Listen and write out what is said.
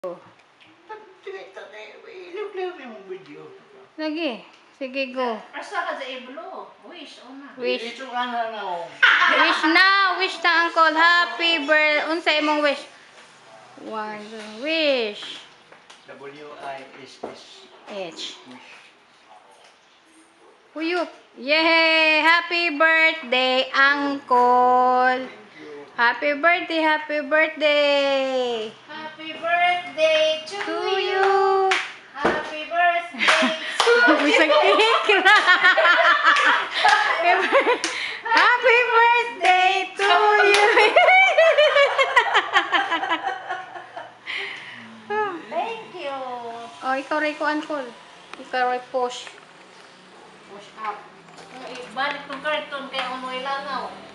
Lagi. Sige, go. Asa ka sa iblo? Wish, una. Wish. Wish na. Wish na, uncle. Happy birthday. Unsa imong wish? One, two. Wish. W-I-S-S. H. Uyup. Yay! Happy birthday, uncle. Happy birthday, happy birthday. Happy birthday to To you. you. Happy birthday. Bisa cake na. Happy birthday to you. Thank you. Oh, ikaw rin ko, uncle. Ikaw rin push. Push up. Balik tong karton kay unoy langaw.